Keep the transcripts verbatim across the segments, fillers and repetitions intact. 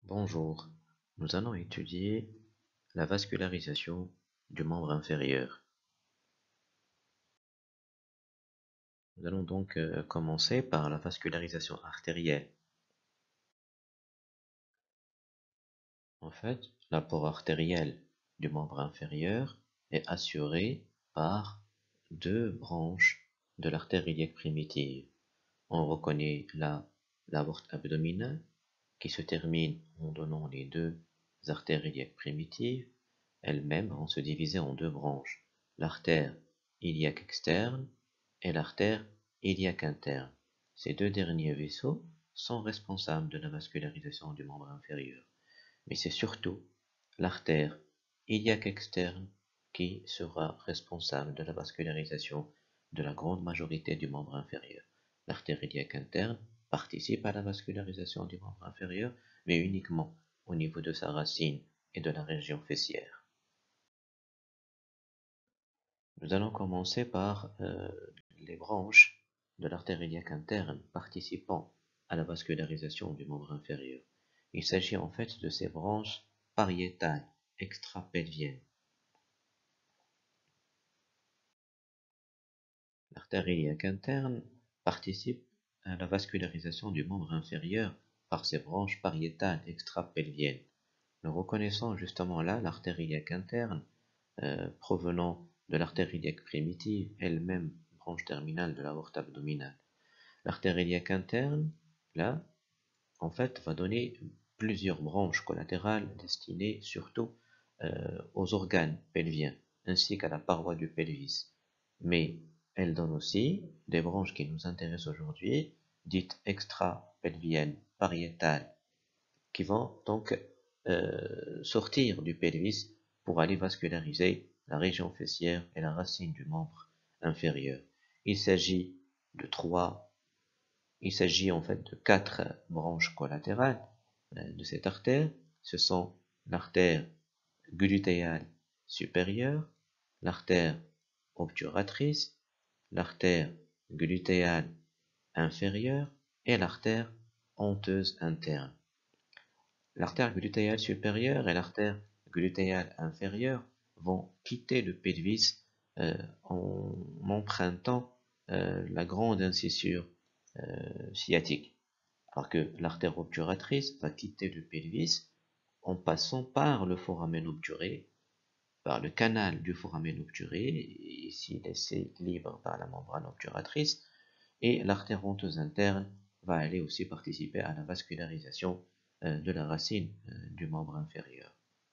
Bonjour, nous allons étudier la vascularisation du membre inférieur. Nous allons donc euh, commencer par la vascularisation artérielle. En fait, l'apport artériel du membre inférieur est assuré par deux branches de l'artère iliaque primitive. On reconnaît là l'aorte abdominale qui se termine en donnant les deux artères iliaques primitives. Elles-mêmes vont se diviser en deux branches, l'artère iliaque externe et l'artère iliaque interne. Ces deux derniers vaisseaux sont responsables de la vascularisation du membre inférieur. Mais c'est surtout l'artère iliaque externe qui sera responsable de la vascularisation de la grande majorité du membre inférieur. L'artère iliaque interne participe à la vascularisation du membre inférieur, mais uniquement au niveau de sa racine et de la région fessière. Nous allons commencer par euh, les branches de l'artère iliaque interne participant à la vascularisation du membre inférieur. Il s'agit en fait de ces branches pariétales extrapelviennes. L'artère iliaque interne participe à la vascularisation du membre inférieur par ses branches pariétales extrapelviennes. Nous reconnaissons justement là l'artère iliaque interne euh, provenant de l'artère iliaque primitive, elle-même branche terminale de l'aorte abdominale. L'artère iliaque interne, là, en fait, va donner plusieurs branches collatérales destinées surtout euh, aux organes pelviens, ainsi qu'à la paroi du pelvis. Mais elle donne aussi des branches qui nous intéressent aujourd'hui, dites extra-pelviennes, pariétales, qui vont donc euh, sortir du pelvis pour aller vasculariser la région fessière et la racine du membre inférieur. Il s'agit de trois, il s'agit en fait de quatre branches collatérales euh, de cette artère. Ce sont l'artère glutéale supérieure, l'artère obturatrice, l'artère glutéale inférieure et l'artère honteuse interne. L'artère glutéale supérieure et l'artère glutéale inférieure vont quitter le pelvis euh, en empruntant euh, la grande incisure euh, sciatique, alors que l'artère obturatrice va quitter le pelvis en passant par le foramen obturé, par le canal du foramen obturé, ici laissé libre par la membrane obturatrice, et l'artère honteuse interne va aller aussi participer à la vascularisation euh, de la racine euh, du membre inférieur.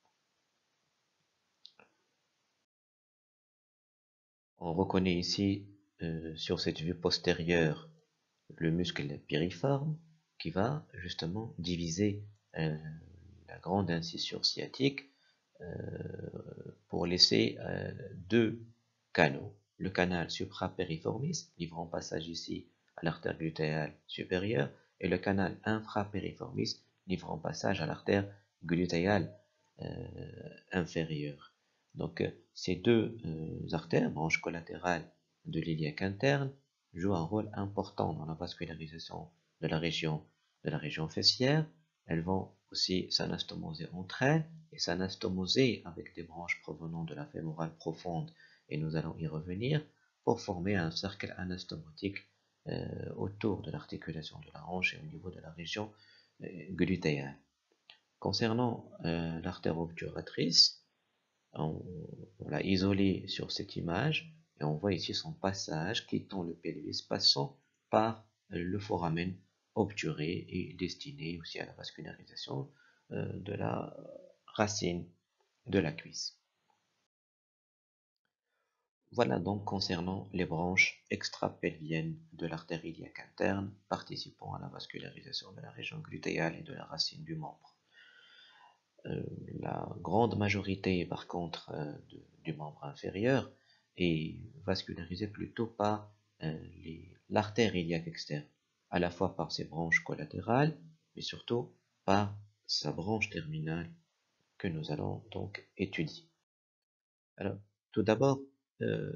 On reconnaît ici euh, sur cette vue postérieure le muscle piriforme qui va justement diviser euh, la grande incisure sciatique euh, pour laisser euh, deux canaux. Le canal suprapériformis, livrant passage ici à l'artère glutéale supérieure, et le canal infrapériformis, livrant passage à l'artère glutéale euh, inférieure. Donc, ces deux euh, artères, branches collatérales de l'iliaque interne, jouent un rôle important dans la vascularisation de la région, de la région fessière. Elles vont aussi s'anastomoser entre elles et s'anastomoser avec des branches provenant de la fémorale profonde, et nous allons y revenir, pour former un cercle anastomotique euh, autour de l'articulation de la hanche et au niveau de la région euh, glutéale. Concernant euh, l'artère obturatrice, on, on l'a isolée sur cette image et on voit ici son passage quittant le pelvis, passant par le foramen obturé et destiné aussi à la vascularisation euh, de la racine de la cuisse. Voilà donc concernant les branches extrapelviennes de l'artère iliaque interne participant à la vascularisation de la région glutéale et de la racine du membre. Euh, la grande majorité, par contre, euh, de, du membre inférieur est vascularisée plutôt par euh, l'artère iliaque externe, à la fois par ses branches collatérales, mais surtout par sa branche terminale que nous allons donc étudier. Alors, tout d'abord, euh,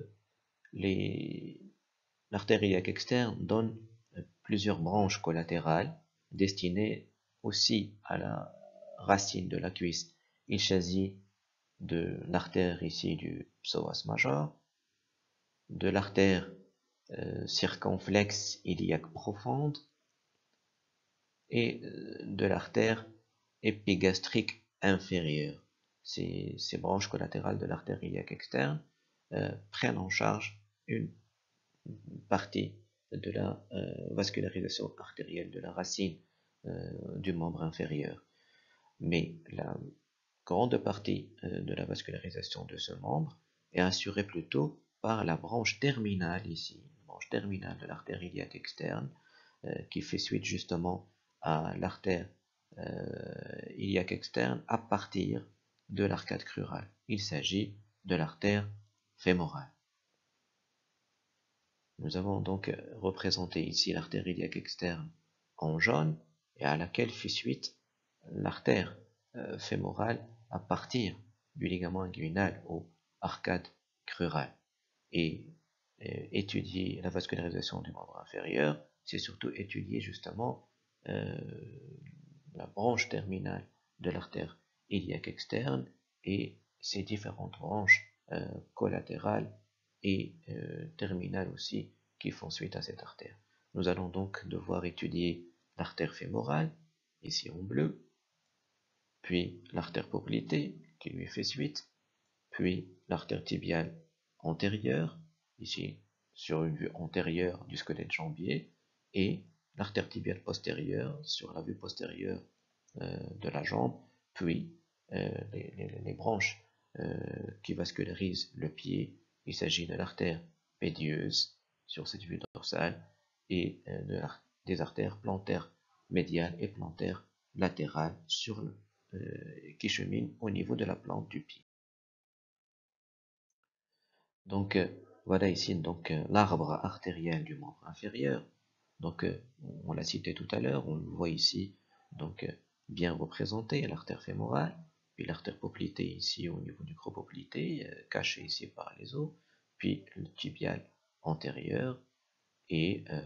l'artère iliaque externe donne euh, plusieurs branches collatérales destinées aussi à la racine de la cuisse, il s'agit de l'artère ici du psoas major, de l'artère euh, circonflexe iliaque profonde et euh, de l'artère épigastrique inférieure. Ces, ces branches collatérales de l'artère iliaque externe euh, prennent en charge une partie de la euh, vascularisation artérielle de la racine euh, du membre inférieur. Mais la grande partie euh, de la vascularisation de ce membre est assurée plutôt par la branche terminale ici, branche terminale de l'artère iliaque externe, euh, qui fait suite justement à l'artère euh, iliaque externe à partir de l'arcade crurale. Il s'agit de l'artère fémorale. Nous avons donc représenté ici l'artère iliaque externe en jaune et à laquelle fait suite l'artère euh, fémorale à partir du ligament inguinal ou arcade crurale. Et euh, étudier la vascularisation du membre inférieur, c'est surtout étudier justement euh, la branche terminale de l'artère iliaque externe et ses différentes branches euh, collatérales et euh, terminales aussi qui font suite à cette artère. Nous allons donc devoir étudier l'artère fémorale, ici en bleu, puis l'artère poplitée qui lui fait suite, puis l'artère tibiale antérieure, ici sur une vue antérieure du squelette jambier, et l'artère tibiale postérieure sur la vue postérieure euh, de la jambe, puis euh, les, les, les branches euh, qui vascularisent le pied. Il s'agit de l'artère pédieuse sur cette vue dorsale et euh, de des artères plantaires médiales et plantaires latérales sur le, euh, qui cheminent au niveau de la plante du pied. Donc euh, voilà ici donc euh, l'arbre artériel du membre inférieur. Donc euh, on l'a cité tout à l'heure, on le voit ici donc euh, bien représenté, l'artère fémorale, puis l'artère poplitée ici au niveau du gros poplité, euh, caché ici par les os, puis le tibial antérieur et euh,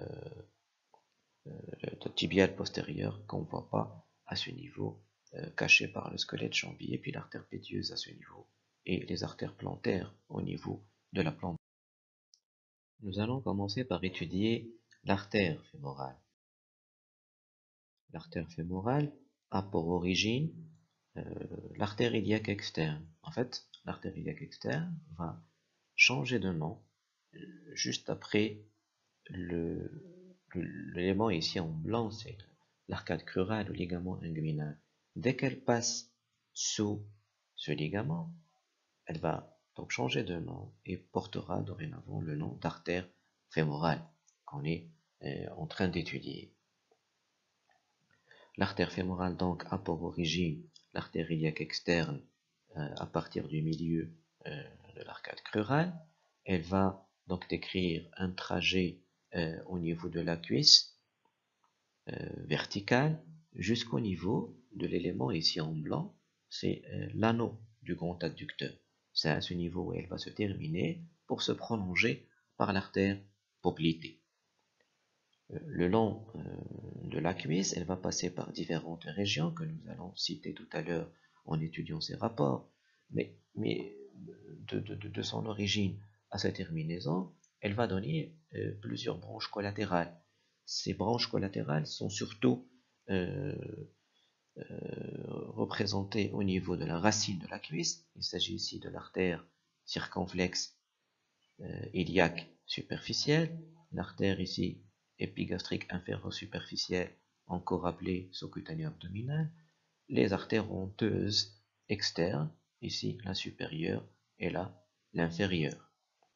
le tibial postérieur qu'on ne voit pas à ce niveau, euh, caché par le squelette jambier, puis l'artère pédieuse à ce niveau, et les artères plantaires au niveau de la plante. Nous allons commencer par étudier l'artère fémorale. L'artère fémorale a pour origine euh, l'artère iliaque externe. En fait, l'artère iliaque externe va changer de nom euh, juste après le, l'élément ici en blanc, c'est l'arcade crurale, le ligament inguinal. Dès qu'elle passe sous ce ligament, elle va donc changer de nom et portera dorénavant le nom d'artère fémorale qu'on est euh, en train d'étudier. L'artère fémorale donc a pour origine l'artère iliaque externe euh, à partir du milieu euh, de l'arcade crurale. Elle va donc décrire un trajet euh, au niveau de la cuisse euh, verticale jusqu'au niveau de l'élément ici en blanc, c'est euh, l'anneau du grand adducteur. C'est à ce niveau où elle va se terminer pour se prolonger par l'artère poplitée. Le long euh, de la cuisse, elle va passer par différentes régions que nous allons citer tout à l'heure en étudiant ces rapports, mais, mais de, de, de, son origine à sa terminaison, elle va donner euh, plusieurs branches collatérales. Ces branches collatérales sont surtout euh, euh, représentées au niveau de la racine de la cuisse. Il s'agit ici de l'artère circonflexe euh, iliaque superficielle, l'artère ici épigastrique inférieure superficielle, encore appelée sous-cutanée abdominale, les artères honteuses externes, ici la supérieure et là l'inférieure.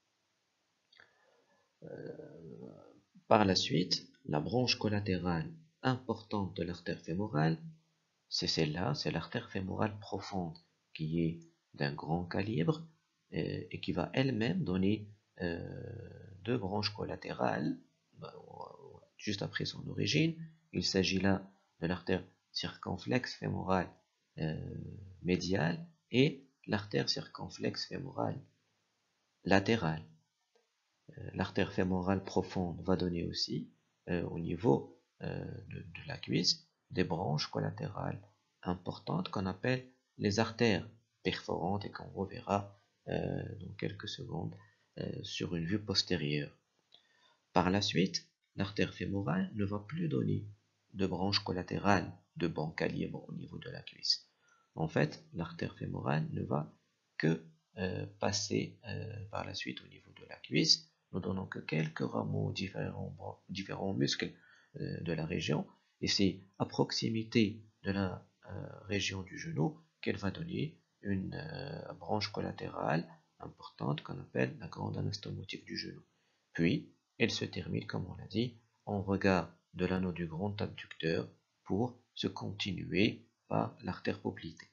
Euh, par la suite, la branche collatérale importante de l'artère fémorale, c'est celle-là, c'est l'artère fémorale profonde, qui est d'un grand calibre euh, et qui va elle-même donner euh, deux branches collatérales bah, juste après son origine. Il s'agit là de l'artère circonflexe fémorale euh, médiale et l'artère circonflexe fémorale latérale. Euh, l'artère fémorale profonde va donner aussi euh, au niveau euh, de, de la cuisse des branches collatérales importantes qu'on appelle les artères perforantes et qu'on reverra euh, dans quelques secondes euh, sur une vue postérieure. Par la suite, l'artère fémorale ne va plus donner de branche collatérale de bon calibre au niveau de la cuisse. En fait, l'artère fémorale ne va que euh, passer euh, par la suite au niveau de la cuisse, ne donnant que quelques rameaux différents, différents muscles euh, de la région, et c'est à proximité de la euh, région du genou qu'elle va donner une euh, branche collatérale importante qu'on appelle la grande anastomotique du genou. Puis, elle se termine, comme on l'a dit, en regard de l'anneau du grand abducteur pour se continuer par l'artère poplitée.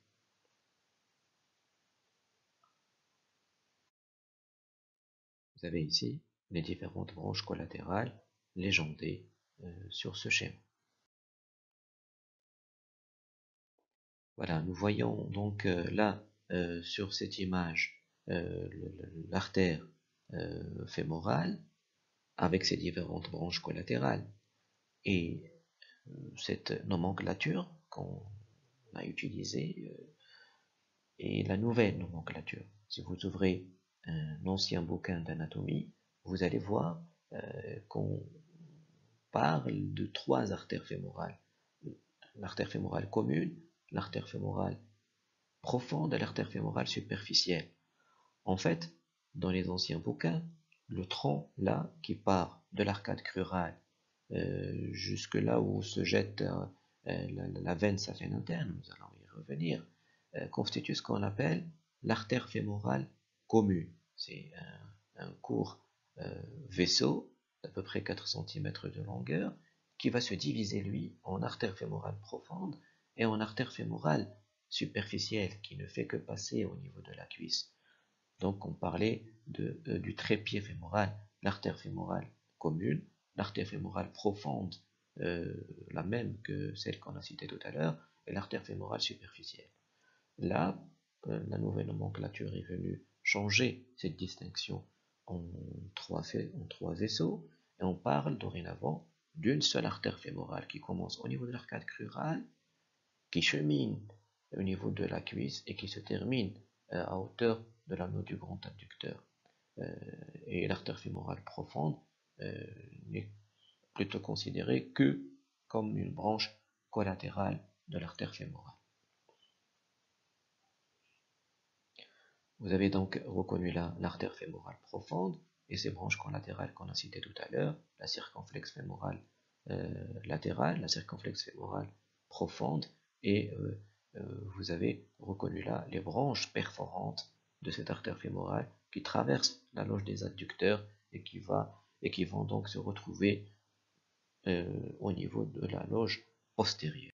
Vous avez ici les différentes branches collatérales légendées euh, sur ce schéma. Voilà, nous voyons donc euh, là, euh, sur cette image, euh, l'artère euh, fémorale avec ses différentes branches collatérales. Et euh, cette nomenclature qu'on a utilisée euh, est la nouvelle nomenclature. Si vous ouvrez un ancien bouquin d'anatomie, vous allez voir euh, qu'on parle de trois artères fémorales. L'artère fémorale commune, l'artère fémorale profonde et l'artère fémorale superficielle. En fait, dans les anciens bouquins, le tronc là qui part de l'arcade crurale euh, jusque là où se jette euh, la, la, veine saphienne interne, nous allons y revenir, euh, constitue ce qu'on appelle l'artère fémorale commune. C'est un, un court euh, vaisseau d'à peu près quatre centimètres de longueur qui va se diviser lui en artère fémorale profonde et en artère fémorale superficielle qui ne fait que passer au niveau de la cuisse. Donc on parlait de, euh, du trépied fémoral, l'artère fémorale commune, l'artère fémorale profonde, euh, la même que celle qu'on a citée tout à l'heure, et l'artère fémorale superficielle. Là, euh, la nouvelle nomenclature est venue changer cette distinction en trois, en trois vaisseaux, et on parle dorénavant d'une seule artère fémorale qui commence au niveau de l'arcade crurale, qui chemine au niveau de la cuisse et qui se termine euh, à hauteur de l'anneau du grand abducteur. Euh, et l'artère fémorale profonde euh, n'est plutôt considérée que comme une branche collatérale de l'artère fémorale. Vous avez donc reconnu là l'artère fémorale profonde et ses branches collatérales qu'on a citées tout à l'heure, la circonflexe fémorale euh, latérale, la circonflexe fémorale profonde, et euh, euh, vous avez reconnu là les branches perforantes de cette artère fémorale qui traversent la loge des adducteurs et qui, va, et qui vont donc se retrouver euh, au niveau de la loge postérieure.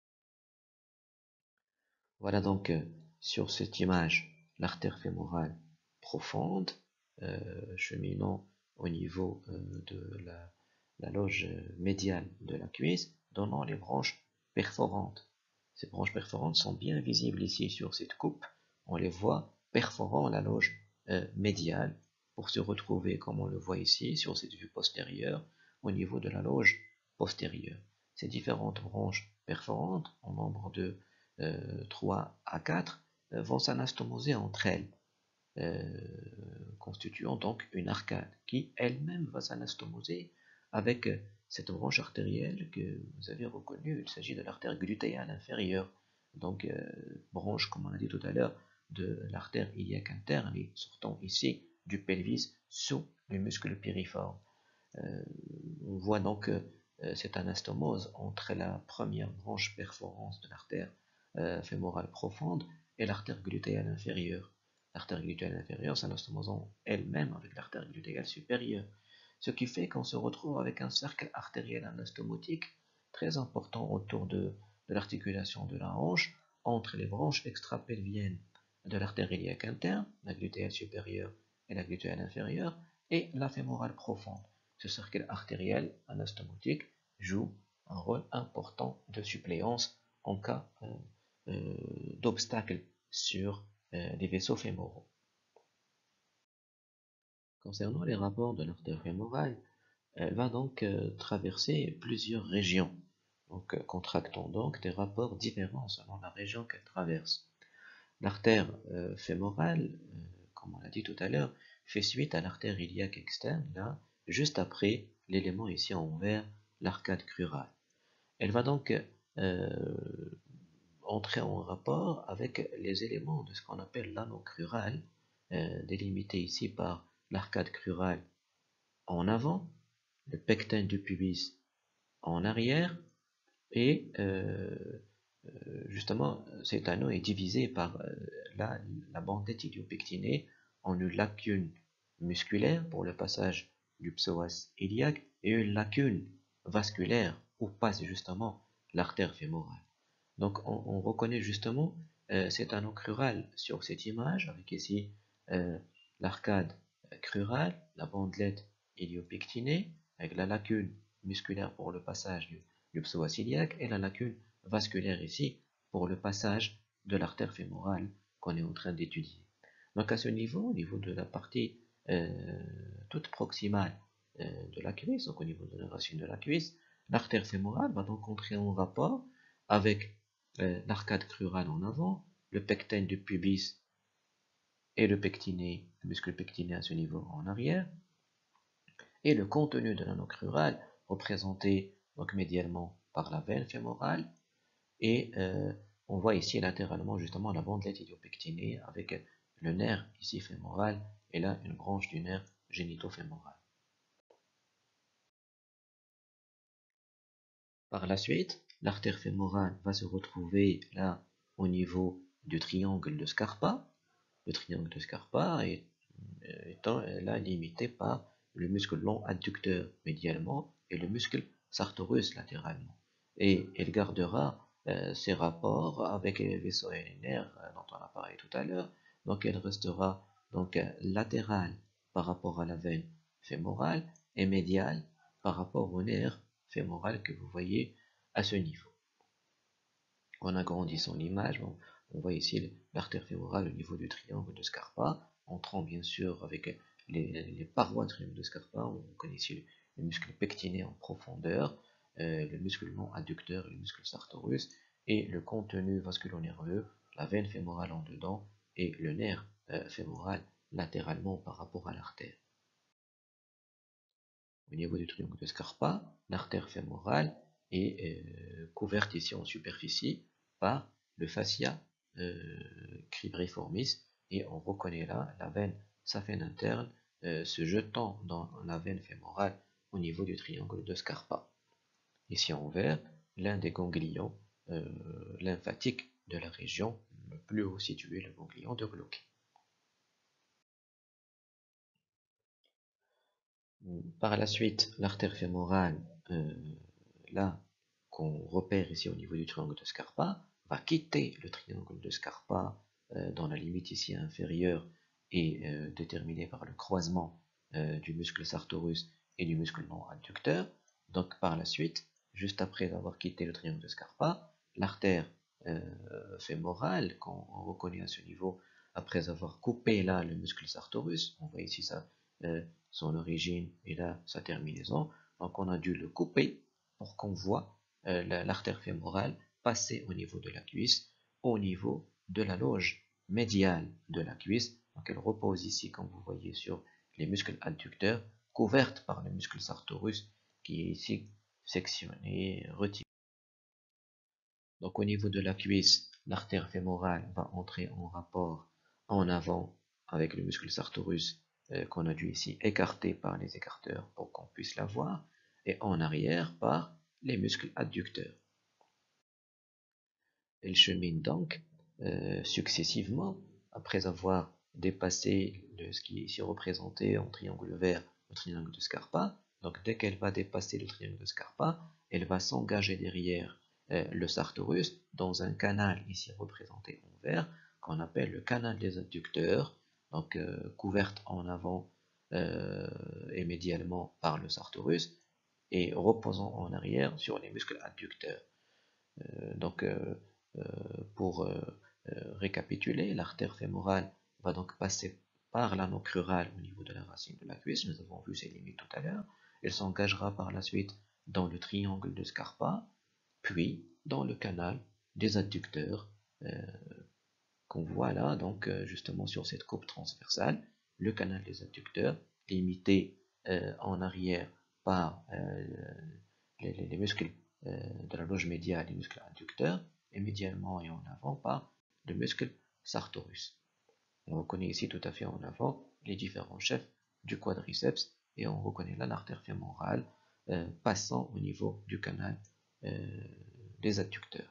Voilà donc euh, sur cette image l'artère fémorale profonde, euh, cheminant au niveau euh, de la, la loge médiale de la cuisse, donnant les branches perforantes. Ces branches perforantes sont bien visibles ici sur cette coupe. On les voit perforant la loge euh, médiale pour se retrouver, comme on le voit ici, sur cette vue postérieure, au niveau de la loge postérieure. Ces différentes branches perforantes, en nombre de euh, trois à quatre, euh, vont s'anastomoser entre elles, euh, constituant donc une arcade qui elle-même va s'anastomoser avec cette branche artérielle que vous avez reconnue. Il s'agit de l'artère glutéale inférieure, donc euh, branche, comme on a dit tout à l'heure, de l'artère iliaque interne et sortant ici du pelvis sous le muscle piriforme. Euh, on voit donc euh, cette anastomose entre la première branche perforante de l'artère euh, fémorale profonde et l'artère glutéale inférieure. L'artère glutéale inférieure s'anastomosant elle-même avec l'artère glutéale supérieure, ce qui fait qu'on se retrouve avec un cercle artériel anastomotique très important autour de, de l'articulation de la hanche entre les branches extrapelviennes de l'artère iliaque interne, la glutéale supérieure et la glutéale inférieure, et la fémorale profonde. Ce cercle artériel anastomotique joue un rôle important de suppléance en cas euh, euh, d'obstacle sur euh, les vaisseaux fémoraux. Concernant les rapports de l'artère fémorale, elle va donc euh, traverser plusieurs régions. donc euh, contractant donc des rapports différents selon la région qu'elle traverse. L'artère euh, fémorale, euh, comme on l'a dit tout à l'heure, fait suite à l'artère iliaque externe, là, juste après l'élément ici en vert, l'arcade crurale. Elle va donc euh, entrer en rapport avec les éléments de ce qu'on appelle l'anneau crural, euh, délimité ici par l'arcade crurale en avant, le pecten du pubis en arrière, et euh, euh, justement cet anneau est divisé par euh, la, la bandelette idiopectinée en une lacune musculaire pour le passage du psoas iliaque et une lacune vasculaire où passe justement l'artère fémorale. Donc on, on reconnaît justement euh, cet anneau crural sur cette image avec ici euh, l'arcade crurale, la bandelette iliopectinée avec la lacune musculaire pour le passage du, du psoas iliaque et la lacune vasculaire ici pour le passage de l'artère fémorale qu'on est en train d'étudier. Donc à ce niveau, au niveau de la partie euh, toute proximale euh, de la cuisse, donc au niveau de la racine de la cuisse, l'artère fémorale va donc entrer en rapport avec euh, l'arcade crurale en avant, le pecten du pubis et le pectiné, le muscle pectiné à ce niveau en arrière, et le contenu de l'anneau crural représenté donc médialement par la veine fémorale, et euh, on voit ici latéralement justement la bandelette idiopectinée avec le nerf ici fémoral et là une branche du nerf génitofémoral. Par la suite, l'artère fémorale va se retrouver là au niveau du triangle de Scarpa. Le triangle de Scarpa est, étant là limité par le muscle long adducteur médialement et le muscle sartorius latéralement. Et elle gardera euh, ses rapports avec les vaisseaux et les nerfs euh, dont on a parlé tout à l'heure. Donc elle restera donc euh, latérale par rapport à la veine fémorale et médiale par rapport au nerf fémoral que vous voyez à ce niveau. En agrandissant l'image, on, on voit ici l'artère fémorale au niveau du triangle de Scarpa, entrant bien sûr avec les, les parois du triangle de Scarpa. On connaît ici le, le muscle pectiné en profondeur, euh, le muscle long adducteur, le muscle sartorius, et le contenu vasculo-nerveux, la veine fémorale en dedans, et le nerf euh, fémoral latéralement par rapport à l'artère. Au niveau du triangle de Scarpa, l'artère fémorale est euh, couverte ici en superficie par le fascia euh, cribriformis, et on reconnaît là la veine saphène interne euh, se jetant dans la veine fémorale au niveau du triangle de Scarpa. Ici en vert, l'un des ganglions euh, lymphatiques de la région, le plus haut situé, le ganglion de Glauque. Par la suite, l'artère fémorale, euh, là, qu'on repère ici au niveau du triangle de Scarpa, va quitter le triangle de Scarpa euh, dans la limite ici inférieure et euh, déterminée par le croisement euh, du muscle sartorius et du muscle non adducteur. Donc par la suite, juste après avoir quitté le triangle de Scarpa, l'artère euh, fémorale, qu'on reconnaît à ce niveau après avoir coupé là le muscle sartorius, on voit ici ça, euh, son origine et là sa terminaison, donc on a dû le couper pour qu'on voit euh, l'artère fémorale passer au niveau de la cuisse, au niveau de la loge médiale de la cuisse. Donc elle repose ici, comme vous voyez, sur les muscles adducteurs, couverte par le muscle sartorius qui est ici sectionné, retiré. Donc au niveau de la cuisse, l'artère fémorale va entrer en rapport en avant avec le muscle sartorius euh, qu'on a dû ici écarter par les écarteurs pour qu'on puisse la voir, et en arrière par les muscles adducteurs. Elle chemine donc euh, successivement, après avoir dépassé le, ce qui est ici représenté en triangle vert, le triangle de Scarpa. Donc dès qu'elle va dépasser le triangle de Scarpa, elle va s'engager derrière euh, le sartorius dans un canal ici représenté en vert, qu'on appelle le canal des adducteurs, donc euh, couverte en avant euh, et médialement par le sartorius, et reposant en arrière sur les muscles adducteurs. Euh, donc euh, euh, pour euh, euh, récapituler, l'artère fémorale va donc passer par l'anneau crural au niveau de la racine de la cuisse, nous avons vu ses limites tout à l'heure. Elle s'engagera par la suite dans le triangle de Scarpa, puis dans le canal des adducteurs euh, qu'on voit là, donc euh, justement sur cette coupe transversale, le canal des adducteurs limité euh, en arrière par euh, les, les, les muscles euh, de la loge médiale, les muscles adducteurs, et médialement et en avant par le muscle sartorius. On reconnaît ici tout à fait en avant les différents chefs du quadriceps et on reconnaît là l'artère fémorale euh, passant au niveau du canal euh, des adducteurs.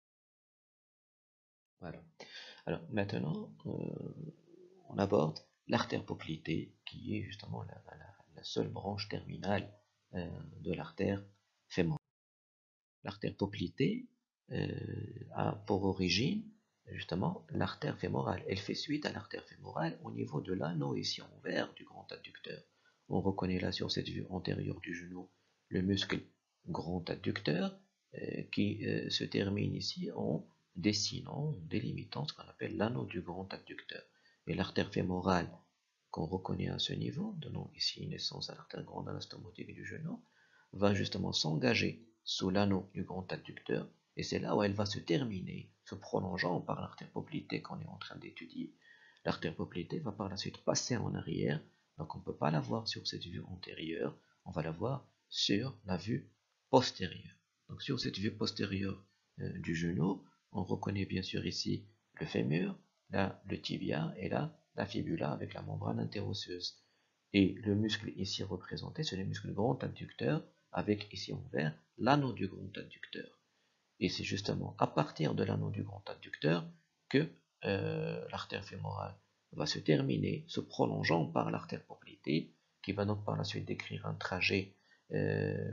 Voilà. Alors maintenant, euh, on aborde l'artère poplitée qui est justement la, la, la seule branche terminale euh, de l'artère fémorale. L'artère poplitée euh, a pour origine justement l'artère fémorale. Elle fait suite à l'artère fémorale au niveau de l'anneau ici envers du grand adducteur. On reconnaît là sur cette vue antérieure du genou le muscle grand adducteur euh, qui euh, se termine ici en dessinant, en délimitant ce qu'on appelle l'anneau du grand adducteur. Et l'artère fémorale qu'on reconnaît à ce niveau, donnant ici naissance à l'artère grande anastomotique du genou, va justement s'engager sous l'anneau du grand adducteur, et c'est là où elle va se terminer, se prolongeant par l'artère poplitée qu'on est en train d'étudier. L'artère poplitée va par la suite passer en arrière, donc on ne peut pas la voir sur cette vue antérieure, on va la voir sur la vue postérieure. Donc sur cette vue postérieure euh, du genou, on reconnaît bien sûr ici le fémur, là le tibia et là la fibula avec la membrane interosseuse. Et le muscle ici représenté, c'est le muscle grand adducteur avec ici en vert l'anneau du grand adducteur. Et c'est justement à partir de l'anneau du grand adducteur que euh, l'artère fémorale va se terminer, se prolongeant par l'artère poplitée, qui va donc par la suite décrire un trajet euh,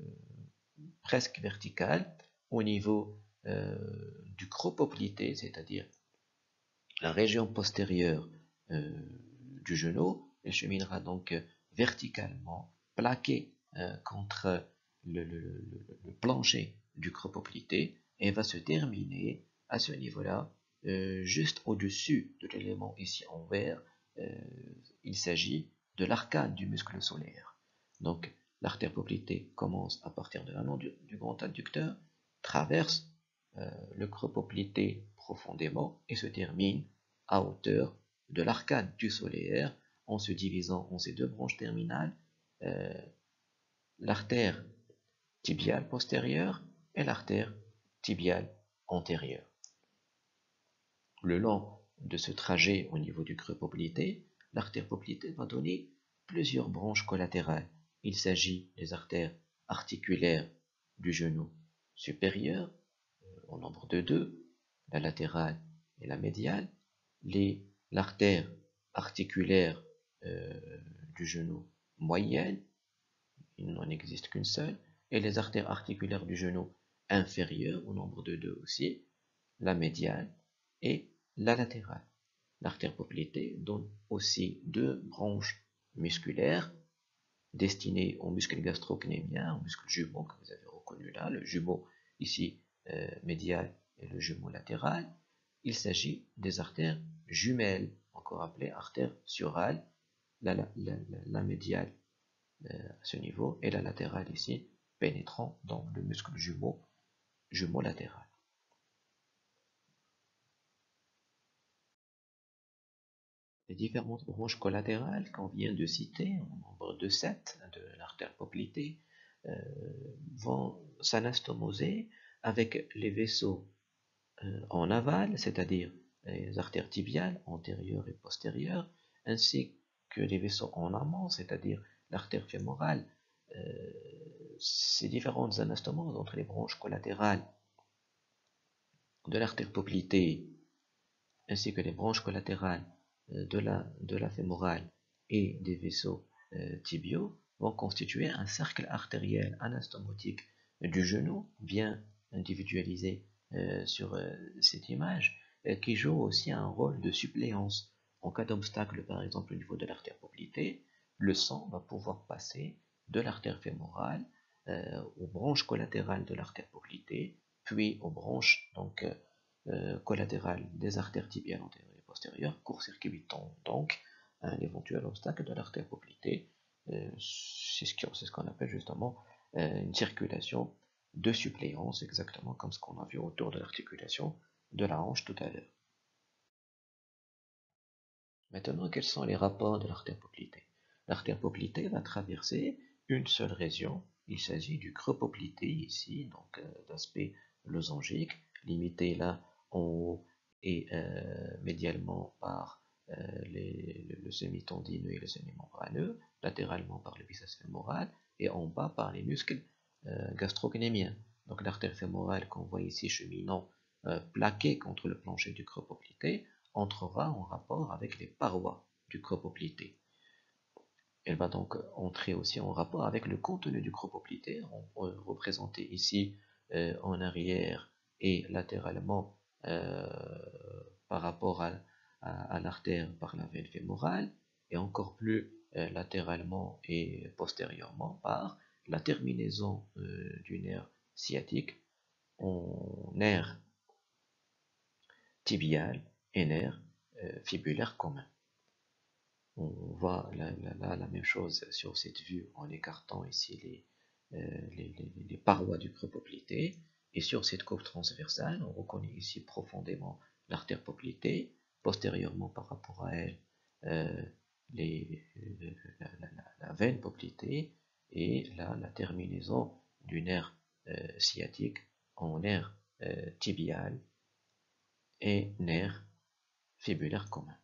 presque vertical au niveau euh, du creux poplité, c'est-à-dire la région postérieure euh, du genou. Elle cheminera donc verticalement, plaquée euh, contre le, le, le, le plancher du creux poplité et va se terminer à ce niveau-là, euh, juste au-dessus de l'élément ici en vert. Euh, il s'agit de l'arcade du muscle solaire. Donc l'artère poplitée commence à partir de l'anneau du, du grand adducteur, traverse euh, le creux poplité profondément et se termine à hauteur de l'arcade du solaire en se divisant en ces deux branches terminales, euh, l'artère tibiale postérieure et l'artère tibiale antérieure. Le long de ce trajet au niveau du creux poplité, l'artère poplitée va donner plusieurs branches collatérales. Il s'agit des artères articulaires du genou supérieur, au nombre de deux, la latérale et la médiale, les, l'artère articulaire euh, du genou moyenne, il n'en existe qu'une seule, et les artères articulaires du genou inférieur, au nombre de deux aussi, la médiale et la latérale. L'artère poplitée donne aussi deux branches musculaires destinées au muscle gastrocnémien, au muscle jumeau que vous avez reconnu là, le jumeau ici euh, médial et le jumeau latéral. Il s'agit des artères jumelles, encore appelées artères surales, la, la, la, la médiale euh, à ce niveau et la latérale ici, pénétrant dans le muscle jumeau, jumeau latéral. Les différentes branches collatérales qu'on vient de citer, au nombre de sept de l'artère poplitée, euh, vont s'anastomoser avec les vaisseaux euh, en aval, c'est-à-dire les artères tibiales antérieures et postérieures, ainsi que les vaisseaux en amont, c'est-à-dire l'artère fémorale. Euh, ces différentes anastomoses entre les branches collatérales de l'artère poplitée ainsi que les branches collatérales de la, de la fémorale et des vaisseaux euh, tibiaux vont constituer un cercle artériel anastomotique du genou, bien individualisé euh, sur euh, cette image, euh, qui joue aussi un rôle de suppléance. En cas d'obstacle, par exemple, au niveau de l'artère poplitée, le sang va pouvoir passer de l'artère fémorale euh, aux branches collatérales de l'artère poplitée, puis aux branches donc euh, Euh, collatérale des artères tibiales antérieures et postérieures, court-circuitant donc un éventuel obstacle de l'artère poplitée. Euh, c'est ce qu'on ce qu'on appelle justement euh, une circulation de suppléance, exactement comme ce qu'on a vu autour de l'articulation de la hanche tout à l'heure. Maintenant, quels sont les rapports de l'artère poplitée? L'artère poplitée va traverser une seule région. Il s'agit du creux poplité ici, donc euh, d'aspect losangique, limité là en haut et euh, médialement par euh, les, le, le semi-tendineux et le semi-membraneux, latéralement par le biceps fémoral et en bas par les muscles euh, gastrocnémiens. Donc l'artère fémorale qu'on voit ici cheminant euh, plaquée contre le plancher du creux poplité entrera en rapport avec les parois du creux poplité. Elle va donc entrer aussi en rapport avec le contenu du creux poplité, représenté ici euh, en arrière et latéralement euh, par rapport à, à, à l'artère par la veine fémorale, et encore plus euh, latéralement et postérieurement par la terminaison euh, du nerf sciatique en nerf tibial et nerf euh, fibulaire commun. On voit là, là, là, la même chose sur cette vue en écartant ici les, euh, les, les, les parois du creux poplité. Et sur cette coupe transversale, on reconnaît ici profondément l'artère poplitée, postérieurement par rapport à elle, euh, les, la, la, la, la veine poplitée, et là, la terminaison du nerf euh, sciatique en nerf euh, tibial et nerf fibulaire commun.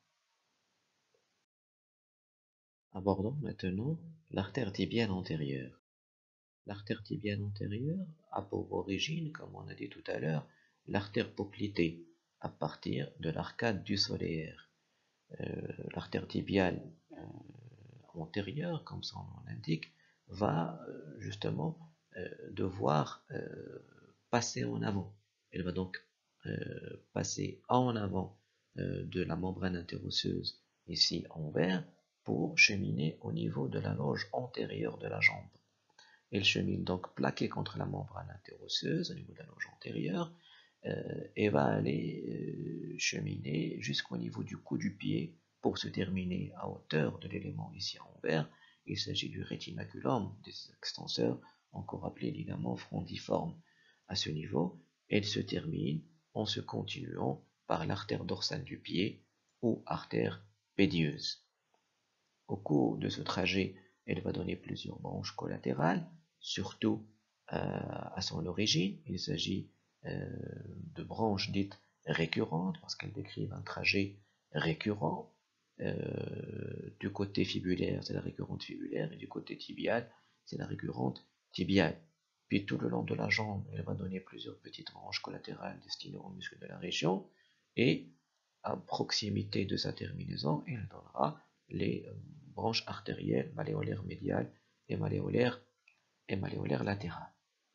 Abordons maintenant l'artère tibiale antérieure. L'artère tibiale antérieure a pour origine, comme on a dit tout à l'heure, l'artère poplitée à partir de l'arcade du solaire. Euh, l'artère tibiale euh, antérieure, comme son nom l'indique, va euh, justement euh, devoir euh, passer en avant. Elle va donc euh, passer en avant euh, de la membrane interosseuse, ici en vert, pour cheminer au niveau de la loge antérieure de la jambe. Elle chemine donc plaquée contre la membrane interosseuse au niveau de la loge antérieure euh, et va aller euh, cheminer jusqu'au niveau du cou du pied pour se terminer à hauteur de l'élément ici en vert. Il s'agit du rétinaculum des extenseurs, encore appelé ligament frondiforme. À ce niveau, elle se termine en se continuant par l'artère dorsale du pied ou artère pédieuse. Au cours de ce trajet, elle va donner plusieurs branches collatérales, surtout euh, à son origine. Il s'agit euh, de branches dites récurrentes parce qu'elles décrivent un trajet récurrent. Euh, du côté fibulaire, c'est la récurrente fibulaire, et du côté tibial, c'est la récurrente tibiale. Puis tout le long de la jambe, elle va donner plusieurs petites branches collatérales destinées aux muscles de la région, et à proximité de sa terminaison, elle donnera les branches artérielles malléolaires médiales et malléolaires et malléolaires latérales.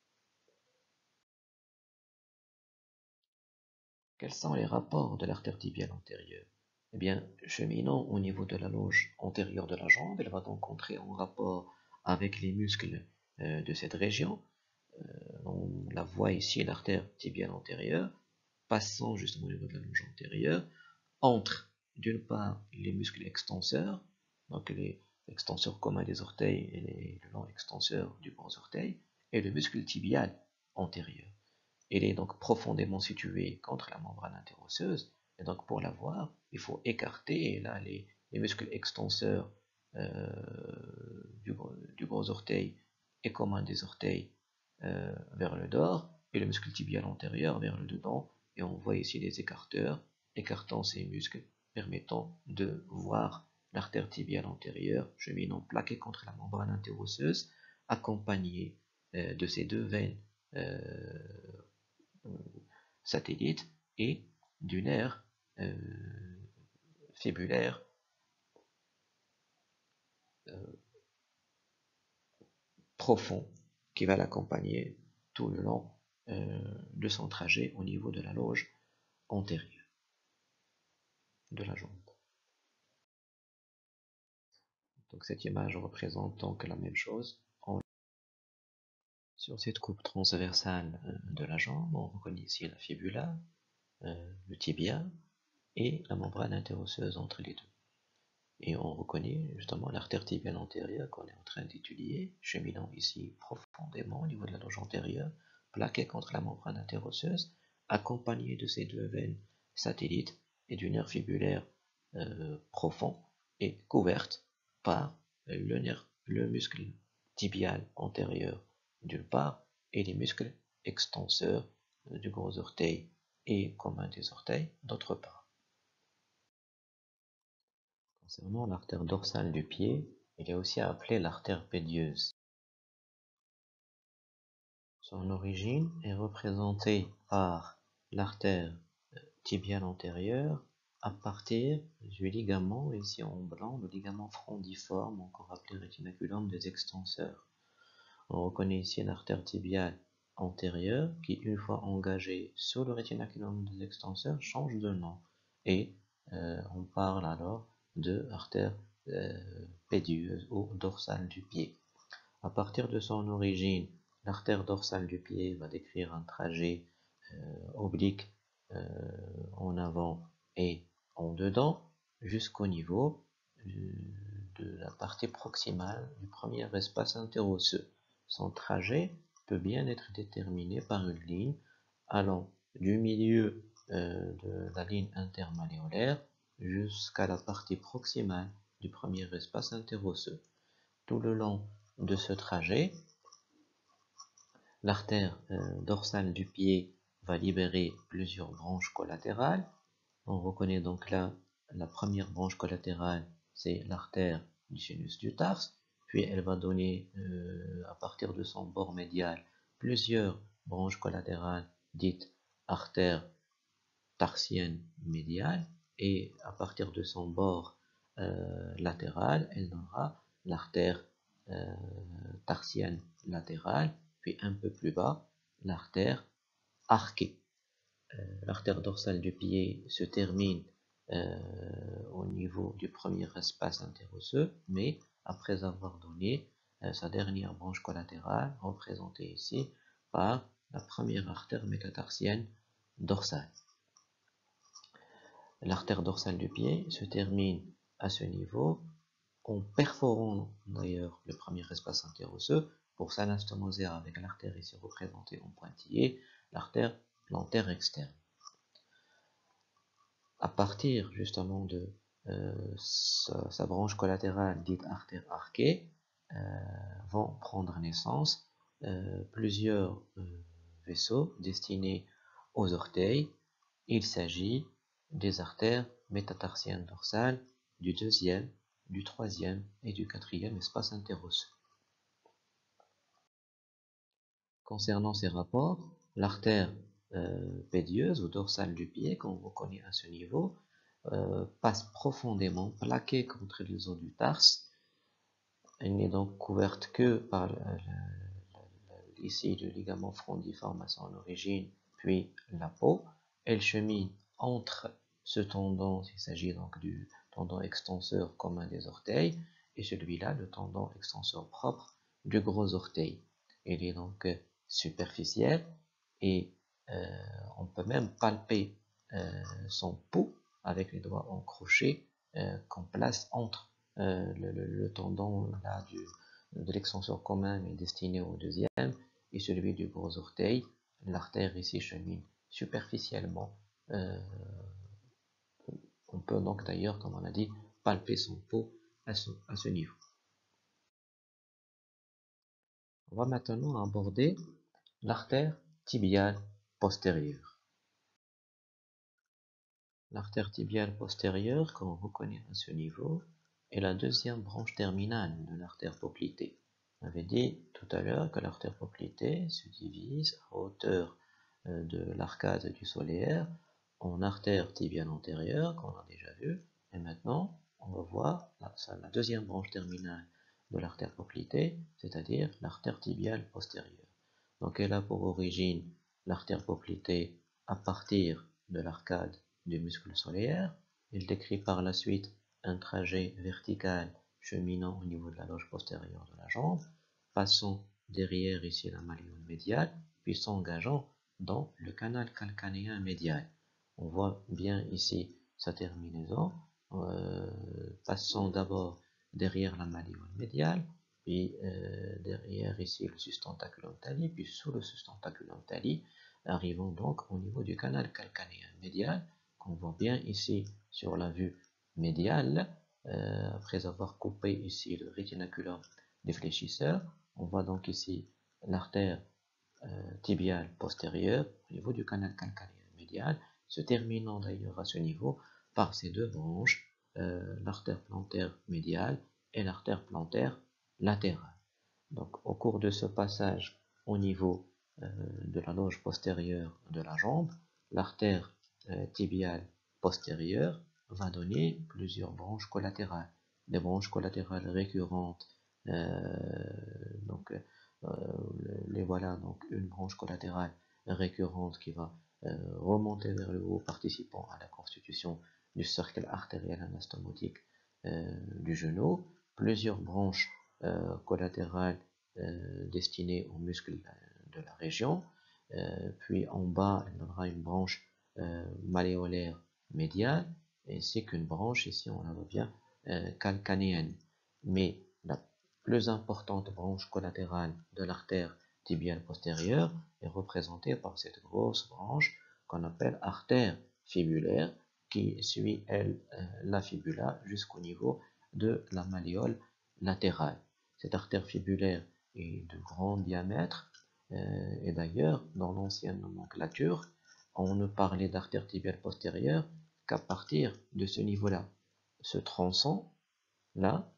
Quels sont les rapports de l'artère tibiale antérieure? Eh bien, cheminant au niveau de la loge antérieure de la jambe, elle va donc entrer en rapport avec les muscles euh, de cette région. Euh, on la voit ici, l'artère tibiale antérieure, passant justement au niveau de la loge antérieure, entre d'une part les muscles extenseurs, donc les extenseurs communs des orteils et les, le long extenseur du gros orteil, et le muscle tibial antérieur. Il est donc profondément situé contre la membrane interosseuse, et donc pour la voir, il faut écarter là les, les muscles extenseurs euh, du, du gros orteil et commun des orteils euh, vers le dehors, et le muscle tibial antérieur vers le dedans, et on voit ici les écarteurs écartant ces muscles, permettant de voir l'artère tibiale antérieure cheminant plaquée contre la membrane interosseuse, accompagnée euh, de ces deux veines euh, satellites et du nerf euh, fibulaire euh, profond qui va l'accompagner tout le long euh, de son trajet au niveau de la loge antérieure de la jambe. Donc cette image représente donc la même chose. En... Sur cette coupe transversale de la jambe, on reconnaît ici la fibula, euh, le tibia et la membrane interosseuse entre les deux. Et on reconnaît justement l'artère tibiale antérieure qu'on est en train d'étudier, cheminant ici profondément au niveau de la loge antérieure plaqué contre la membrane interosseuse, accompagné de ces deux veines satellites et du nerf fibulaire euh, profond, et couverte par le, nerf, le muscle tibial antérieur d'une part et les muscles extenseurs du gros orteil et commun des orteils d'autre part. Concernant l'artère dorsale du pied, il est aussi appelé l'artère pédieuse. Son origine est représentée par l'artère tibiale antérieure à partir du ligament, ici en blanc, le ligament frondiforme, encore appelé rétinaculum des extenseurs. On reconnaît ici l'artère tibiale antérieure qui, une fois engagée sur le rétinaculum des extenseurs, change de nom et euh, on parle alors de artère euh, pédieuse ou dorsale du pied. À partir de son origine, l'artère dorsale du pied va décrire un trajet euh, oblique euh, en avant et en dedans jusqu'au niveau du, de la partie proximale du premier espace interosseux. Son trajet peut bien être déterminé par une ligne allant du milieu euh, de la ligne intermalléolaire jusqu'à la partie proximale du premier espace interosseux. Tout le long de ce trajet, l'artère euh, dorsale du pied va libérer plusieurs branches collatérales. On reconnaît donc là la première branche collatérale, c'est l'artère du sinus du tarse, puis elle va donner euh, à partir de son bord médial plusieurs branches collatérales dites artères tarsiennes médiales, et à partir de son bord euh, latéral, elle donnera l'artère euh, tarsienne latérale, puis un peu plus bas, l'artère arquée. Euh, l'artère dorsale du pied se termine euh, au niveau du premier espace interosseux, mais après avoir donné euh, sa dernière branche collatérale, représentée ici par la première artère métatarsienne dorsale. L'artère dorsale du pied se termine à ce niveau en perforant d'ailleurs le premier espace interosseux pour s'anastomoser avec l'artère ici représentée en pointillé, l'artère plantaire externe. À partir justement de euh, sa, sa branche collatérale dite artère arquée, euh, vont prendre naissance euh, plusieurs euh, vaisseaux destinés aux orteils. Il s'agit des artères métatarsiennes dorsales du deuxième, du troisième et du quatrième espace interosseux. Concernant ces rapports, l'artère euh, pédieuse ou dorsale du pied, qu'on reconnaît à ce niveau, euh, passe profondément plaquée contre les os du tarse. Elle n'est donc couverte que par le, le, le, ici le ligament frondiforme à son origine, puis la peau. Elle chemine entre ce tendon, il s'agit donc du tendon extenseur commun des orteils, et celui-là, le tendon extenseur propre du gros orteil. Il est donc superficielle et euh, on peut même palper euh, son pouls avec les doigts encrochés euh, qu'on place entre euh, le, le, le tendon là, du, de l'extenseur commun mais destiné au deuxième et celui du gros orteil. L'artère ici chemine superficiellement. Euh, on peut donc d'ailleurs, comme on a dit, palper son pouls à ce, à ce niveau. On va maintenant aborder l'artère tibiale postérieure. L'artère tibiale postérieure, qu'on reconnaît à ce niveau, est la deuxième branche terminale de l'artère poplitée. On avait dit tout à l'heure que l'artère poplitée se divise à hauteur de l'arcade du solaire en artère tibiale antérieure, qu'on a déjà vu, et maintenant on va voir la, la deuxième branche terminale de l'artère poplitée, c'est-à-dire l'artère tibiale postérieure. Donc elle a pour origine l'artère poplitée à partir de l'arcade du muscle solaire. Il décrit par la suite un trajet vertical cheminant au niveau de la loge postérieure de la jambe, passant derrière ici la malléole médiale, puis s'engageant dans le canal calcanéen médial. On voit bien ici sa terminaison, euh, passant d'abord derrière la malléole médiale, puis euh, derrière ici le sustentaculum thalli, puis sous le sustentaculum thalli, arrivons donc au niveau du canal calcanéen médial, qu'on voit bien ici sur la vue médiale. Euh, après avoir coupé ici le rétinaculum défléchisseur, on voit donc ici l'artère euh, tibiale postérieure au niveau du canal calcanéen médial, se terminant d'ailleurs à ce niveau par ces deux branches, euh, l'artère plantaire médiale et l'artère plantaire latérale. Donc au cours de ce passage au niveau euh, de la loge postérieure de la jambe, l'artère euh, tibiale postérieure va donner plusieurs branches collatérales. Des branches collatérales récurrentes, euh, donc euh, les voilà, donc une branche collatérale récurrente qui va euh, remonter vers le haut, participant à la constitution du cercle artériel anastomotique euh, du genou, plusieurs branches euh, collatérales euh, destinées aux muscles de la région, euh, puis en bas, il y aura une branche euh, malléolaire médiale, ainsi qu'une branche, ici on la voit bien, euh, calcanéenne. Mais la plus importante branche collatérale de l'artère tibiale postérieure est représentée par cette grosse branche qu'on appelle artère fibulaire, qui suit, elle, euh, la fibula jusqu'au niveau de la malléole latérale. Cette artère fibulaire est de grand diamètre, euh, et d'ailleurs, dans l'ancienne nomenclature, on ne parlait d'artère tibiale postérieure qu'à partir de ce niveau-là. Ce tronçon, là,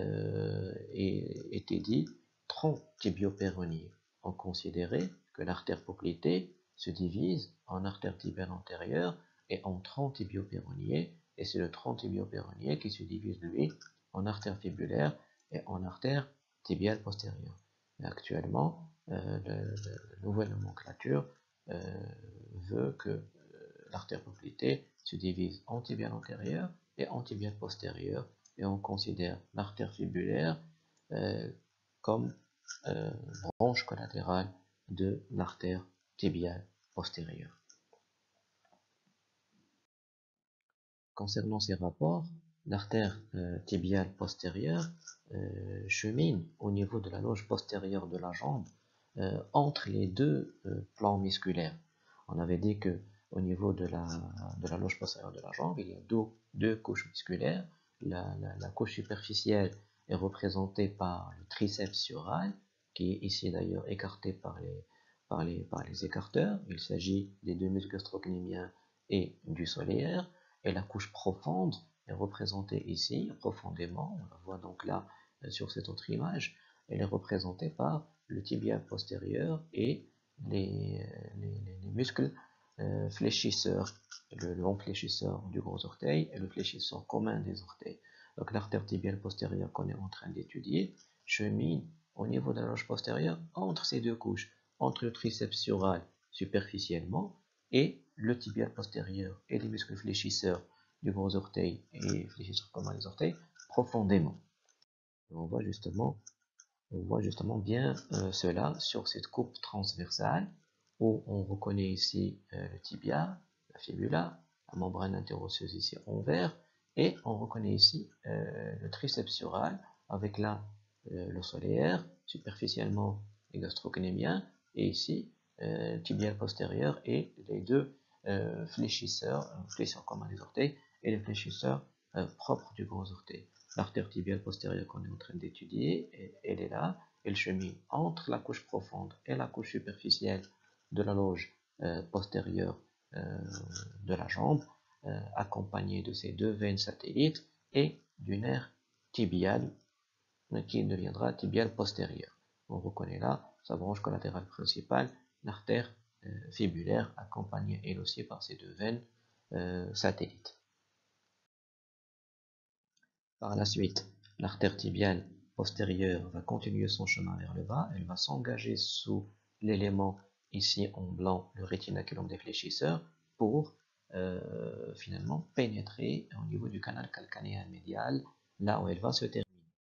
euh, était dit tronc tibio-péronnier. On considérait que l'artère poplitée se divise en artère tibiale antérieure et en tronc tibio-péronnier, et c'est le tronc tibio-péronnier qui se divise, lui, en artère fibulaire et en artère tibiale postérieure. Et actuellement, euh, la, nouvelle nomenclature euh, veut que euh, l'artère poplitée se divise en tibiale antérieure et en tibiale postérieure, et on considère l'artère fibulaire euh, comme euh, branche collatérale de l'artère tibiale postérieure. Concernant ces rapports, l'artère euh, tibiale postérieure euh, chemine au niveau de la loge postérieure de la jambe euh, entre les deux euh, plans musculaires. On avait dit que au niveau de la, de la loge postérieure de la jambe, il y a deux, deux couches musculaires. La, la, la couche superficielle est représentée par le triceps sural, qui est ici d'ailleurs écarté par les, par, les, par les écarteurs. Il s'agit des deux muscles gastrocnémiens et du solaire. Et la couche profonde est représentée ici, profondément, on la voit donc là sur cette autre image, elle est représentée par le tibia postérieur et les, les, les muscles euh, fléchisseurs, le long fléchisseur du gros orteil et le fléchisseur commun des orteils. Donc l'artère tibiale postérieure qu'on est en train d'étudier chemine au niveau de la loge postérieure entre ces deux couches, entre le triceps sural superficiellement et le tibial postérieur et les muscles fléchisseurs du gros orteil et fléchisseurs communs des orteils profondément. Et on voit justement, on voit justement bien euh, cela sur cette coupe transversale où on reconnaît ici euh, le tibia, la fibula, la membrane interosseuse ici en vert, et on reconnaît ici euh, le triceps sural avec là euh, le solaire, superficiellement les gastrocnémiens, et ici euh, tibial postérieur et les deux euh, fléchisseurs, fléchisseurs communs des orteils et les fléchisseurs euh, propres du gros orteil. L'artère tibiale postérieure qu'on est en train d'étudier, elle est là, elle chemine entre la couche profonde et la couche superficielle de la loge euh, postérieure euh, de la jambe, euh, accompagnée de ces deux veines satellites et du nerf tibial qui deviendra tibial postérieur. On reconnaît là sa branche collatérale principale, l'artère euh, fibulaire, accompagnée elle aussi par ces deux veines euh, satellites. Par la suite, l'artère tibiale postérieure va continuer son chemin vers le bas, elle va s'engager sous l'élément ici en blanc, le rétinaculum défléchisseur, pour euh, finalement pénétrer au niveau du canal calcanéen médial, là où elle va se terminer.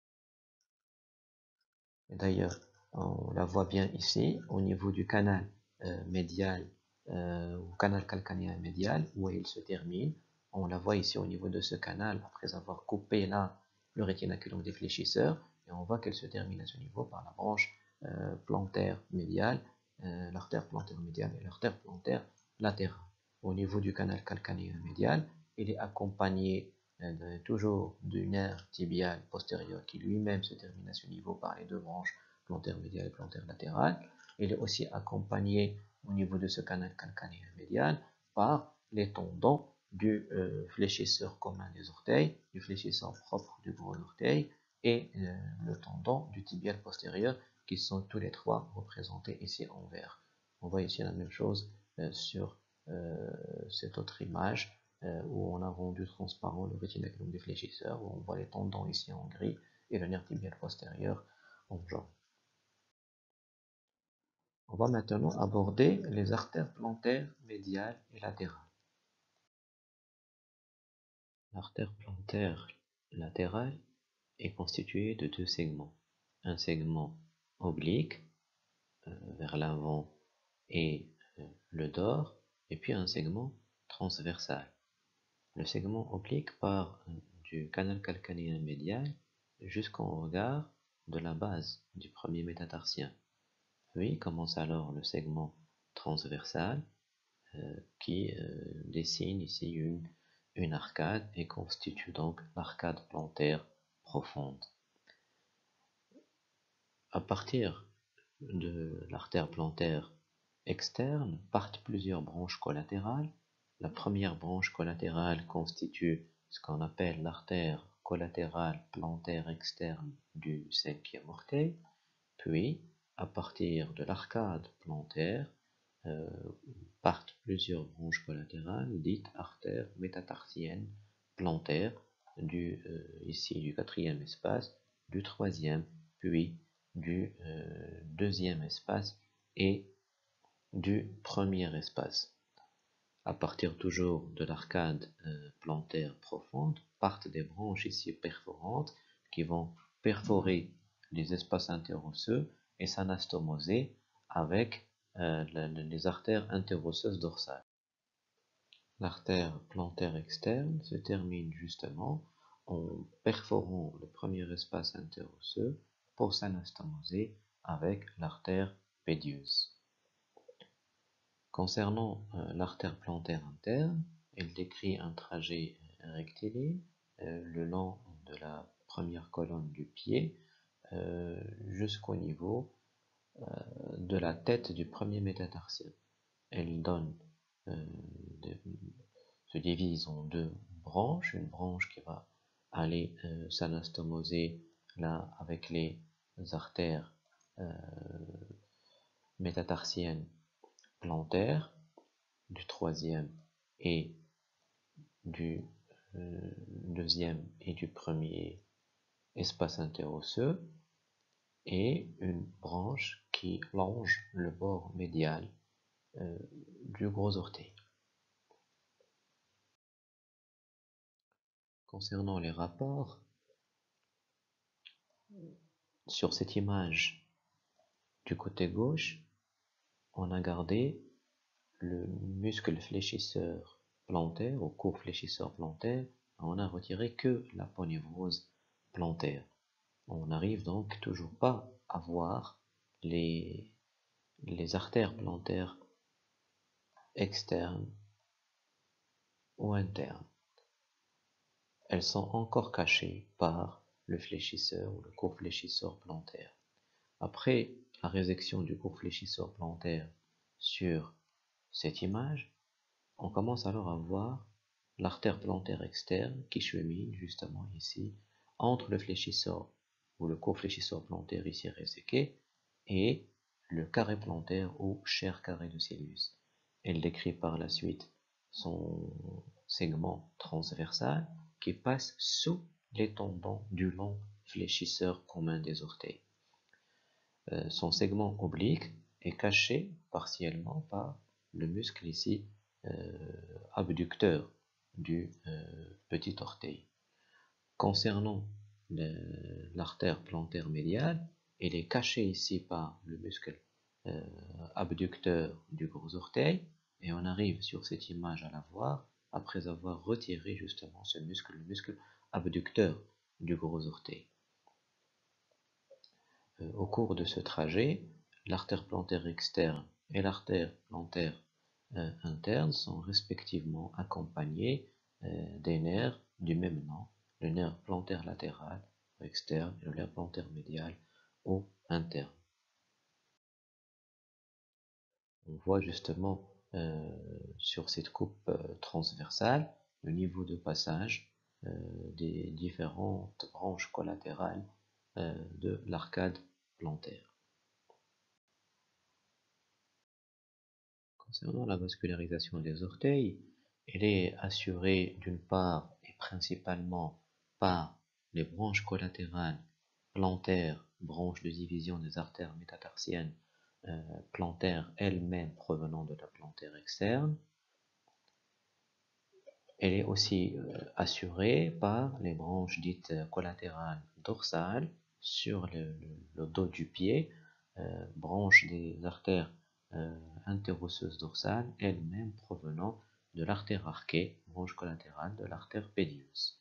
D'ailleurs, on la voit bien ici, au niveau du canal euh, médial, euh, ou canal calcanéen médial, où il se termine. On la voit ici au niveau de ce canal, après avoir coupé là le rétinaculum défléchisseur, et on voit qu'elle se termine à ce niveau par la branche euh, plantaire médiale, euh, l'artère plantaire médiale et l'artère plantaire latérale. Au niveau du canal calcanéen médial, il est accompagné euh, de, toujours du nerf tibial postérieur qui lui-même se termine à ce niveau par les deux branches plantaire médiale et plantaire latérale. Il est aussi accompagné au niveau de ce canal calcanéen médial par les tendons du euh, fléchisseur commun des orteils, du fléchisseur propre du gros orteil et euh, le tendon du tibial postérieur qui sont tous les trois représentés ici en vert. On voit ici la même chose euh, sur euh, cette autre image euh, où on a rendu transparent le rétinaculum des fléchisseurs, où on voit les tendons ici en gris et le nerf tibial postérieur en jaune. On va maintenant aborder les artères plantaires médiales et latérales. L'artère plantaire latérale est constituée de deux segments. Un segment oblique euh, vers l'avant et euh, le dors, et puis un segment transversal. Le segment oblique part euh, du canal calcanéen médial jusqu'en regard de la base du premier métatarsien. Puis commence alors le segment transversal euh, qui euh, dessine ici une, une arcade et constitue donc l'arcade plantaire profonde. À partir de l'artère plantaire externe partent plusieurs branches collatérales. La première branche collatérale constitue ce qu'on appelle l'artère collatérale plantaire externe du cinquième orteil. Puis, à partir de l'arcade plantaire, euh, partent plusieurs branches collatérales dites artères métatarsiennes plantaires du, euh, ici du quatrième espace, du troisième, puis du euh, deuxième espace et du premier espace. À partir toujours de l'arcade euh, plantaire profonde, partent des branches ici perforantes qui vont perforer les espaces interosseux et s'anastomoser avec euh, les artères interosseuses dorsales. L'artère plantaire externe se termine justement en perforant le premier espace interosseux pour s'anastomoser avec l'artère pédieuse. Concernant euh, l'artère plantaire interne, elle décrit un trajet rectiligne euh, le long de la première colonne du pied euh, jusqu'au niveau euh, de la tête du premier métatarsien. Elle donne euh, de, se divise en deux branches, une branche qui va aller euh, s'anastomoser là avec les artères euh, métatarsiennes plantaires du troisième et du euh, deuxième et du premier espace interosseux, et une branche qui longe le bord médial euh, du gros orteil. Concernant les rapports, sur cette image du côté gauche, on a gardé le muscle fléchisseur plantaire ou court fléchisseur plantaire, on a retiré que l'aponévrose plantaire. On n'arrive donc toujours pas à voir les, les artères plantaires externes ou internes. Elles sont encore cachées par le fléchisseur ou le court fléchisseur plantaire. Après la résection du court fléchisseur plantaire sur cette image, on commence alors à voir l'artère plantaire externe qui chemine justement ici entre le fléchisseur ou le court fléchisseur plantaire ici réséqué et le carré plantaire ou chair carré de Celius. Elle décrit par la suite son segment transversal qui passe sous les tendons du long fléchisseur commun des orteils. Euh, son segment oblique est caché partiellement par le muscle ici euh, abducteur du euh, petit orteil. Concernant l'artère plantaire médiale, elle est cachée ici par le muscle euh, abducteur du gros orteil, et on arrive sur cette image à la voir après avoir retiré justement ce muscle, le muscle abducteur du gros orteil. Euh, au cours de ce trajet, l'artère plantaire externe et l'artère plantaire euh, interne sont respectivement accompagnées euh, des nerfs du même nom, le nerf plantaire latéral externe et le nerf plantaire médial ou interne. On voit justement euh, sur cette coupe euh, transversale le niveau de passage euh, des différentes branches collatérales euh, de l'arcade plantaire. Concernant la vascularisation des orteils, elle est assurée d'une part et principalement par les branches collatérales plantaires, branches de division des artères métatarsiennes euh, plantaires elles-mêmes provenant de la plantaire externe. Elle est aussi euh, assurée par les branches dites collatérales dorsales sur le, le, le dos du pied, euh, branches des artères euh, interosseuses dorsales, elles-mêmes provenant de l'artère arquée, branche collatérale de l'artère pédieuse.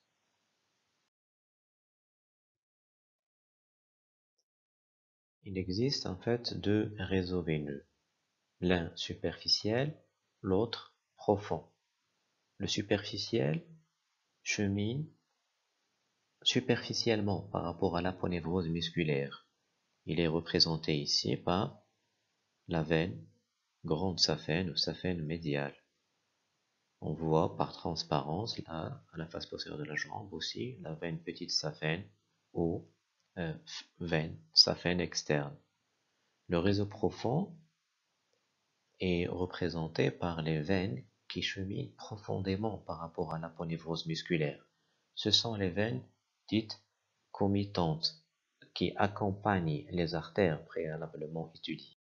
Il existe en fait deux réseaux veineux, l'un superficiel, l'autre profond. Le superficiel chemine superficiellement par rapport à l'aponévrose musculaire. Il est représenté ici par la veine grande saphène ou saphène médiale. On voit par transparence là, à la face postérieure de la jambe aussi la veine petite saphène ou euh, veine saphène externe. Le réseau profond est représenté par les veines qui cheminent profondément par rapport à l'aponévrose musculaire. Ce sont les veines dites comitantes qui accompagnent les artères préalablement étudiées.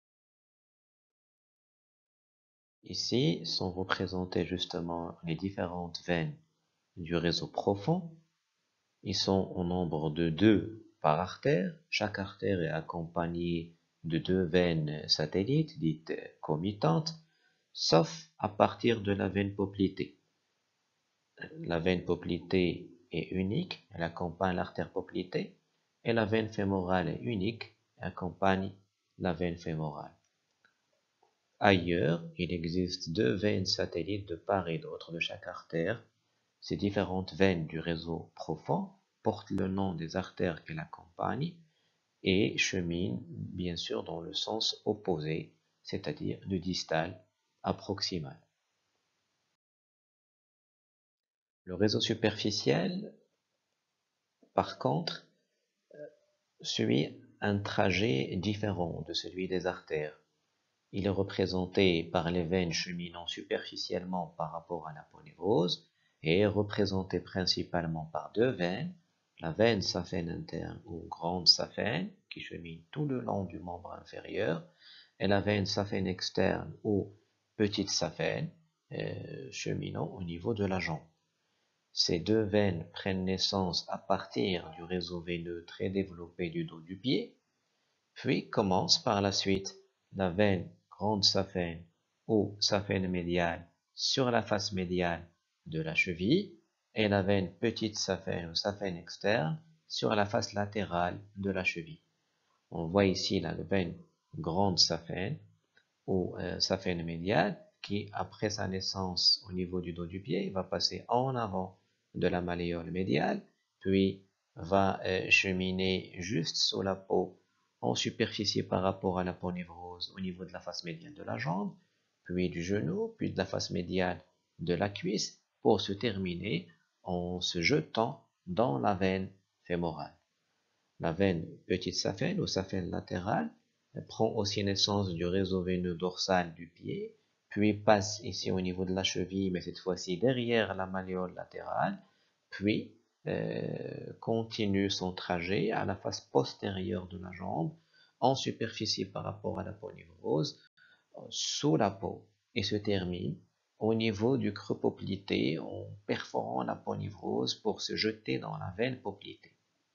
Ici sont représentées justement les différentes veines du réseau profond. Ils sont au nombre de deux par artère. Chaque artère est accompagnée de deux veines satellites dites comitantes, sauf à partir de la veine poplitée. La veine poplitée est unique, elle accompagne l'artère poplitée, et la veine fémorale est unique, elle accompagne la veine fémorale. Ailleurs, il existe deux veines satellites de part et d'autre de chaque artère. Ces différentes veines du réseau profond portent le nom des artères qu'elles accompagnent et cheminent bien sûr dans le sens opposé, c'est-à-dire de distal à proximal. Le réseau superficiel, par contre, suit un trajet différent de celui des artères. Il est représenté par les veines cheminant superficiellement par rapport à l'aponévrose et est représenté principalement par deux veines, la veine saphène interne ou grande saphène qui chemine tout le long du membre inférieur et la veine saphène externe ou petite saphène euh, cheminant au niveau de la jambe. Ces deux veines prennent naissance à partir du réseau veineux très développé du dos du pied, puis commence par la suite la veine grande saphène ou saphène médiale sur la face médiale de la cheville et la veine petite saphène ou saphène externe sur la face latérale de la cheville. On voit ici la veine grande saphène ou euh, saphène médiale qui, après sa naissance au niveau du dos du pied, va passer en avant de la malléole médiale, puis va euh, cheminer juste sous la peau en superficie par rapport à l'aponévrose au niveau de la face médiale de la jambe, puis du genou, puis de la face médiale de la cuisse, pour se terminer en se jetant dans la veine fémorale. La veine petite saphène ou saphène latérale prend aussi naissance du réseau veineux dorsal du pied, puis passe ici au niveau de la cheville, mais cette fois-ci derrière la malléole latérale, puis euh, continue son trajet à la face postérieure de la jambe, en superficie par rapport à l'aponévrose, sous la peau, et se termine au niveau du creux poplité en perforant l'aponévrose pour se jeter dans la veine poplitée.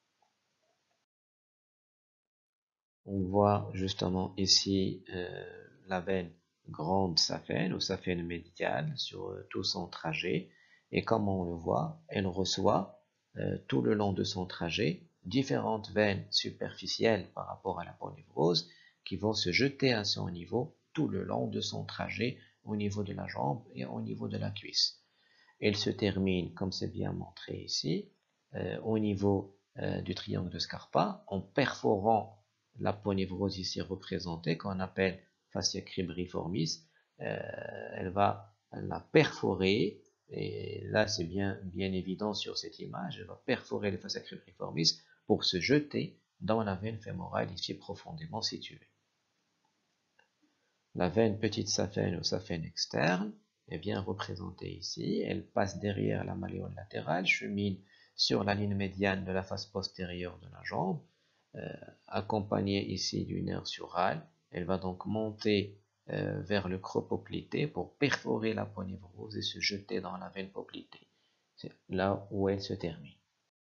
On voit justement ici euh, la veine grande saphène ou saphène médiale sur euh, tout son trajet. Et comme on le voit, elle reçoit euh, tout le long de son trajet différentes veines superficielles par rapport à l'aponévrose qui vont se jeter à son niveau tout le long de son trajet au niveau de la jambe et au niveau de la cuisse. Elle se termine, comme c'est bien montré ici, euh, au niveau euh, du triangle de Scarpa, en perforant l'aponévrose ici représentée, qu'on appelle fascia cribriformis. Euh, elle va la perforer, et là c'est bien, bien évident sur cette image, elle va perforer le fascia cribriformis pour se jeter dans la veine fémorale ici profondément située. La veine petite saphène ou saphène externe est bien représentée ici. Elle passe derrière la malléole latérale, chemine sur la ligne médiane de la face postérieure de la jambe, euh, accompagnée ici du nerf sural. Elle va donc monter euh, vers le creux poplité pour perforer l'aponévrose et se jeter dans la veine poplitée. C'est là où elle se termine.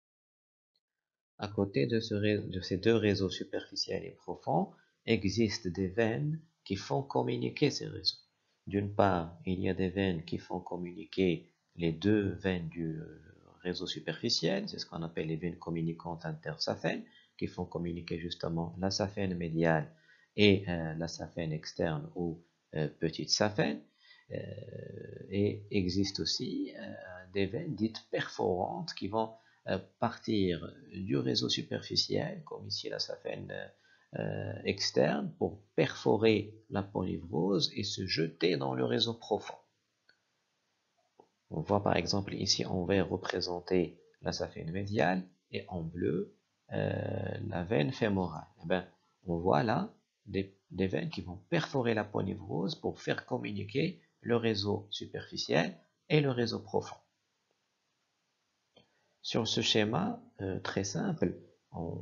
À côté de, ce, de ces deux réseaux superficiels et profonds, existent des veines qui font communiquer ces réseaux. D'une part, il y a des veines qui font communiquer les deux veines du réseau superficiel, c'est ce qu'on appelle les veines communicantes intersaphènes, qui font communiquer justement la saphène médiale et euh, la saphène externe ou euh, petite saphène. Euh, et existe aussi euh, des veines dites perforantes qui vont euh, partir du réseau superficiel, comme ici la saphène euh, externe, pour perforer l'aponévrose et se jeter dans le réseau profond. On voit par exemple ici en vert représenter la saphène médiale et en bleu euh, la veine fémorale. Et bien, on voit là des, des veines qui vont perforer l'aponévrose pour faire communiquer le réseau superficiel et le réseau profond. Sur ce schéma euh, très simple, on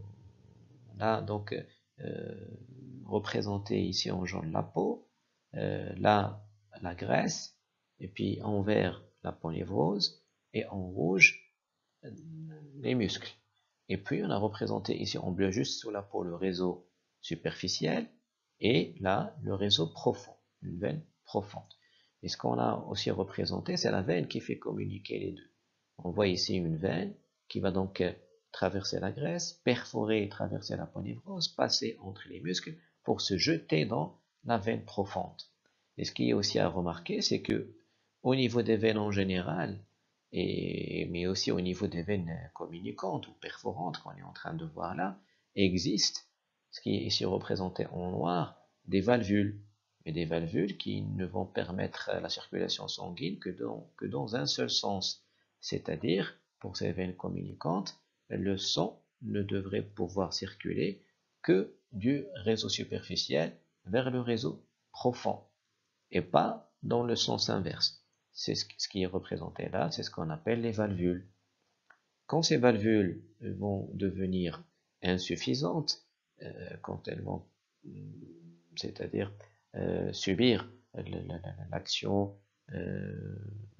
a donc euh, représenté ici en jaune la peau, euh, là la graisse, et puis en vert l'aponévrose, et en rouge euh, les muscles. Et puis on a représenté ici en bleu juste sous la peau le réseau superficiel, et là le réseau profond, une veine profonde. Et ce qu'on a aussi représenté, c'est la veine qui fait communiquer les deux. On voit ici une veine qui va donc traverser la graisse, perforer et traverser l'aponévrose, passer entre les muscles pour se jeter dans la veine profonde. Et ce qui est aussi à remarquer, c'est que au niveau des veines en général, et, mais aussi au niveau des veines communicantes ou perforantes qu'on est en train de voir là, existe, ce qui est ici représenté en noir, des valvules, mais des valvules qui ne vont permettre la circulation sanguine que dans, que dans un seul sens, c'est-à-dire, pour ces veines communicantes, le sang ne devrait pouvoir circuler que du réseau superficiel vers le réseau profond, et pas dans le sens inverse. C'est ce qui est représenté là, c'est ce qu'on appelle les valvules. Quand ces valvules vont devenir insuffisantes, euh, quand elles vont, c'est-à-dire euh, subir l'action euh,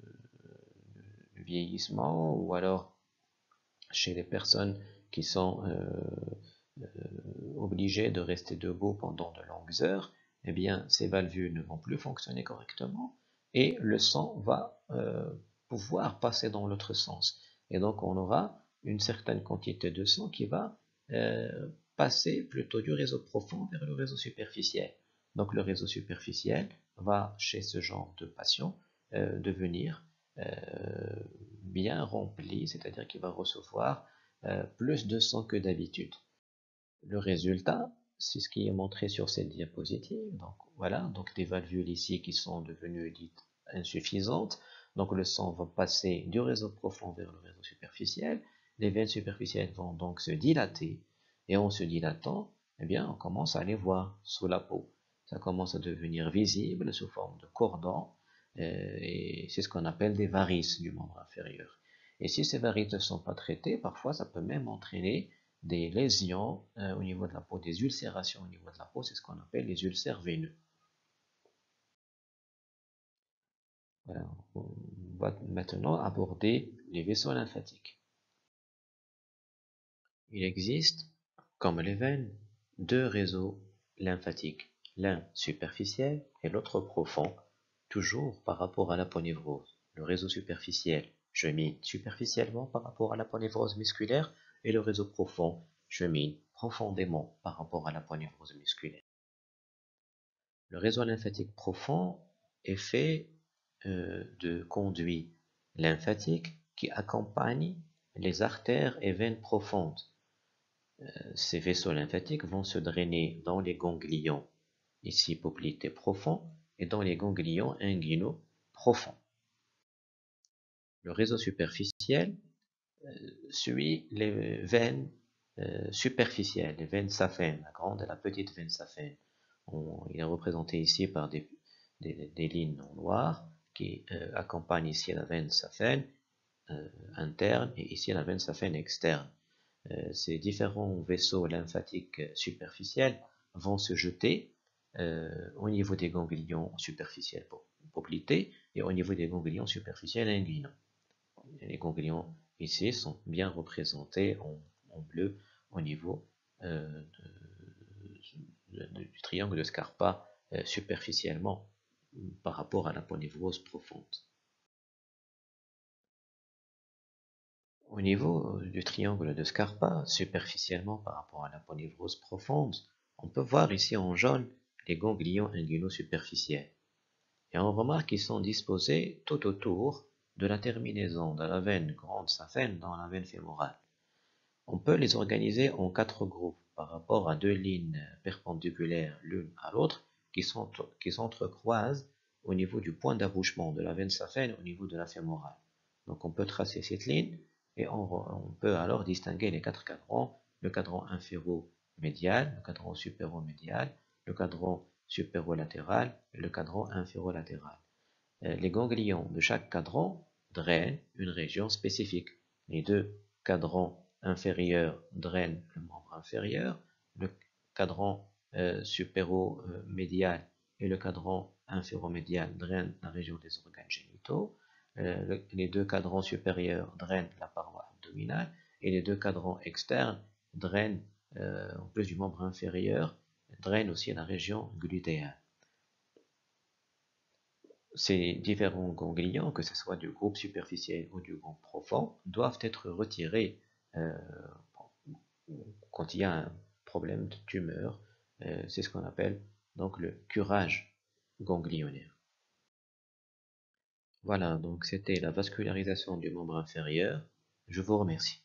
du vieillissement, ou alors chez les personnes qui sont euh, euh, obligées de rester debout pendant de longues heures, eh bien, ces valvules ne vont plus fonctionner correctement et le sang va euh, pouvoir passer dans l'autre sens. Et donc, on aura une certaine quantité de sang qui va euh, passer plutôt du réseau profond vers le réseau superficiel. Donc, le réseau superficiel va, chez ce genre de patient, euh, devenir euh, bien rempli, c'est-à-dire qu'il va recevoir euh, plus de sang que d'habitude. Le résultat, c'est ce qui est montré sur cette diapositive. Donc voilà, donc des valvules ici qui sont devenues dites insuffisantes. Donc le sang va passer du réseau profond vers le réseau superficiel. Les veines superficielles vont donc se dilater. Et en se dilatant, eh bien, on commence à les voir sous la peau. Ça commence à devenir visible sous forme de cordon. Euh, et c'est ce qu'on appelle des varices du membre inférieur. Et si ces varices ne sont pas traitées, parfois ça peut même entraîner des lésions euh, au niveau de la peau, des ulcérations au niveau de la peau, c'est ce qu'on appelle les ulcères veineux. Voilà. On va maintenant aborder les vaisseaux lymphatiques. Il existe, comme les veines, deux réseaux lymphatiques, l'un superficiel et l'autre profond, toujours par rapport à l'aponévrose. Le réseau superficiel chemine superficiellement par rapport à l'aponévrose musculaire, et le réseau profond chemine profondément par rapport à la ponévrose musculaire. Le réseau lymphatique profond est fait euh, de conduits lymphatiques qui accompagnent les artères et veines profondes. Euh, ces vaisseaux lymphatiques vont se drainer dans les ganglions, ici poplité profond, et dans les ganglions inguinaux profonds. Le réseau superficiel euh, suit les veines euh, superficielles, les veines saphènes, la grande et la petite veine saphène. On, il est représenté ici par des, des, des lignes en noir qui euh, accompagnent ici la veine saphène euh, interne et ici la veine saphène externe. Euh, ces différents vaisseaux lymphatiques superficiels vont se jeter euh, au niveau des ganglions superficiels poplités et au niveau des ganglions superficiels inguinaux. Les ganglions ici sont bien représentés en, en bleu au niveau euh, de, de, du triangle de Scarpa euh, superficiellement par rapport à la ponévrose profonde. Au niveau du triangle de Scarpa, superficiellement par rapport à la ponévrose profonde, on peut voir ici en jaune les ganglions inguinaux superficiels. Et on remarque qu'ils sont disposés tout autour de la terminaison de la veine grande saphène dans la veine fémorale. On peut les organiser en quatre groupes par rapport à deux lignes perpendiculaires l'une à l'autre qui s'entrecroisent au niveau du point d'accouchement de la veine saphène au niveau de la fémorale. Donc on peut tracer cette ligne et on, on peut alors distinguer les quatre cadrans, le cadran inféro-médial, le cadran supéro-médial, le cadran supérolatéral et le cadran inférolatéral. Les ganglions de chaque cadran drainent une région spécifique. Les deux cadrans inférieurs drainent le membre inférieur, le cadran euh, supéro-médial et le cadran inféromédial drainent la région des organes génitaux, euh, le, les deux cadrans supérieurs drainent la paroi abdominale et les deux cadrans externes drainent, euh, en plus du membre inférieur, drainent aussi la région glutéale. Ces différents ganglions, que ce soit du groupe superficiel ou du groupe profond, doivent être retirés euh, quand il y a un problème de tumeur. Euh, c'est ce qu'on appelle donc le curage ganglionnaire. Voilà, donc c'était la vascularisation du membre inférieur. Je vous remercie.